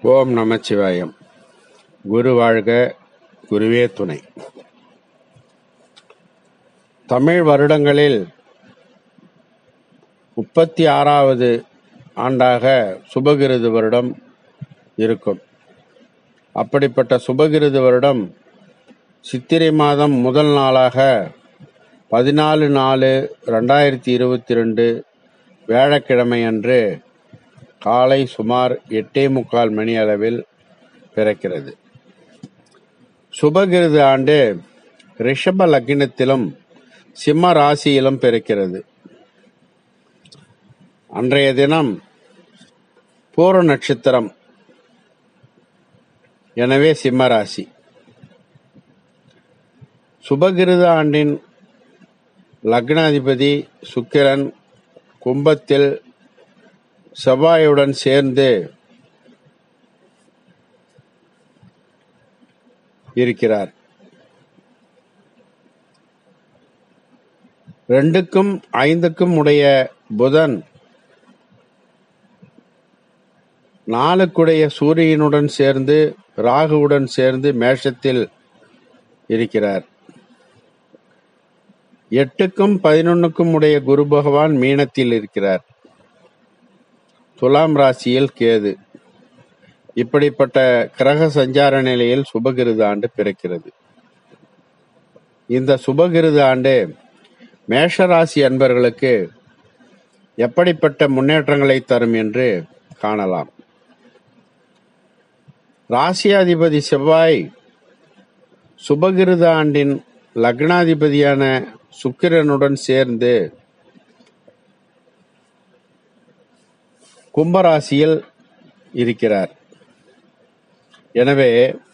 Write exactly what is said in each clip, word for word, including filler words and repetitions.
ஓம் நமச்சிவாயம். குரு வாழ்க, குருவே துணை. தமிழ் வருடங்களில் முப்பத்தி ஆறாவது ஆண்டாக சுபகிருது வருடம் இருக்கும். அப்படிப்பட்ட சுபகிருது வருடம் சித்திரை மாதம் முதல் நாளாக பதினாலு நாலு ரெண்டாயிரத்தி இருபத்தி ரெண்டு வியாழக்கிழமை அன்று காலை சுமார் எட்டே முக்கால் மணி அளவில் பிறக்கிறது. சுபகிருது ஆண்டு ரிஷப லக்னத்திலும் சிம்ம ராசியிலும் பிறக்கிறது. அன்றைய தினம் பூர நட்சத்திரம், எனவே சிம்ம ராசி. சுபகிருது ஆண்டின் லக்னாதிபதி சுக்கிரன் கும்பத்தில் செவ்வாயுடன் சேர்ந்து இருக்கிறார். ரெண்டுக்கும் ஐந்துக்கும் உடைய புதன் நாலுக்குடைய சூரியனுடன் சேர்ந்து ராகுவுடன் சேர்ந்து மேஷத்தில் இருக்கிறார். எட்டுக்கும் பதினொன்னுக்கும் உடைய குரு பகவான் மீனத்தில் இருக்கிறார். துலாம் ராசியில் கேது. இப்படிப்பட்ட கிரக சஞ்சார நிலையில் சுபகிருது ஆண்டு பிறக்கிறது. இந்த சுபகிருது ஆண்டு மேஷ ராசி அன்பர்களுக்கு எப்படிப்பட்ட முன்னேற்றங்களை தரும் என்று காணலாம். ராசியாதிபதி செவ்வாய் சுபகிருது ஆண்டின் லக்னாதிபதியான சுக்கிரனுடன் சேர்ந்து கும்பராசியில் இருக்கிறார். எனவே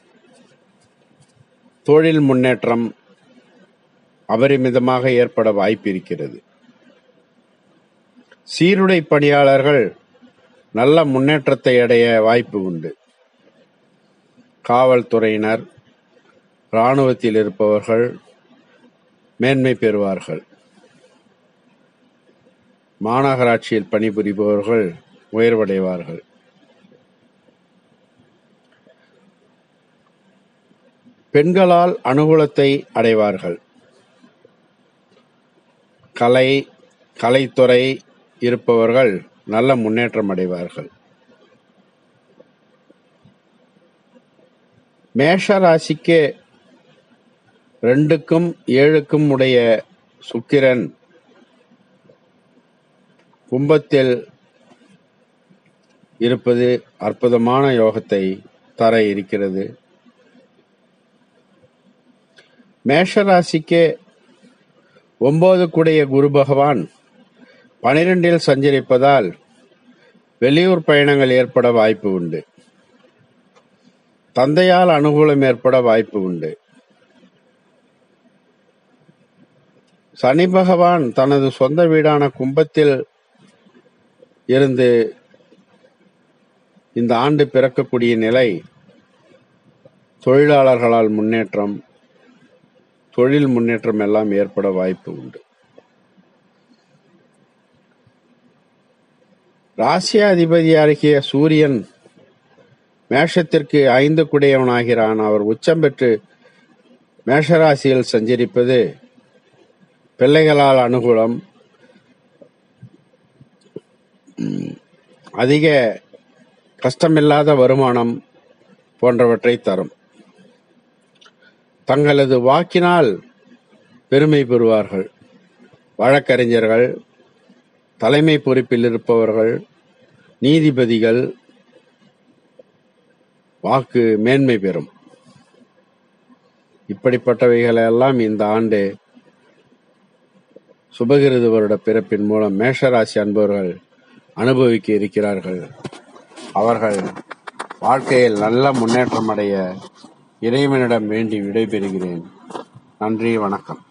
தொழில் முன்னேற்றம் அபரிமிதமாக ஏற்பட வாய்ப்பு இருக்கிறது. சீருடை பணியாளர்கள் நல்ல முன்னேற்றத்தை அடைய வாய்ப்பு உண்டு. காவல்துறையினர், இராணுவத்தில் இருப்பவர்கள் மேன்மை பெறுவார்கள். மாநகராட்சியில் பணிபுரிபவர்கள் உயர்வடைவார்கள். பெண்களால் அனுகூலத்தை அடைவார்கள். கலை கலைத்துறை இருப்பவர்கள் நல்ல முன்னேற்றம் அடைவார்கள். மேஷ ராசிக்கு ரெண்டுக்கும் ஏழுக்கும் உடைய சுக்கிரன் கும்பத்தில் இருப்பது அற்புதமான யோகத்தை தர இருக்கிறது. மேஷராசிக்கு ஒன்பது கூடிய குரு பகவான் பனிரெண்டில் சஞ்சரிப்பதால் வெளியூர் பயணங்கள் ஏற்பட வாய்ப்பு உண்டு. தந்தையால் அனுகூலம் ஏற்பட வாய்ப்பு உண்டு. சனி பகவான் தனது சொந்த வீடான கும்பத்தில் இருந்து இந்த ஆண்டு பிறக்கக்கூடிய நிலை தொழிலாளர்களால் முன்னேற்றம், தொழில் முன்னேற்றம் எல்லாம் ஏற்பட வாய்ப்பு உண்டு. ராசியாதிபதியாகிய சூரியன் மேஷத்திற்கு ஐந்து குடையவனாகிறான். அவர் உச்சம் பெற்று மேஷராசியில் சஞ்சரிப்பது பிள்ளைகளால் அனுகூலம், அதிக கஷ்டமில்லாத வருமானம் போன்றவற்றை தரும். தங்களது வாக்கினால் பெருமை பெறுவார்கள். வழக்கறிஞர்கள், தலைமை பொறுப்பில் இருப்பவர்கள், நீதிபதிகள் வாக்கு மேன்மை பெறும். இப்படிப்பட்டவைகளெல்லாம் இந்த ஆண்டு சுபகிருது வருட பிறப்பின் மூலம் மேஷராசி அன்பவர்கள் அனுபவிக்க இருக்கிறார்கள். அவர்கள் வாழ்க்கையில் நல்ல முன்னேற்றம் அடைய இறைவனிடம் வேண்டி விடைபெறுகிறேன். நன்றி, வணக்கம்.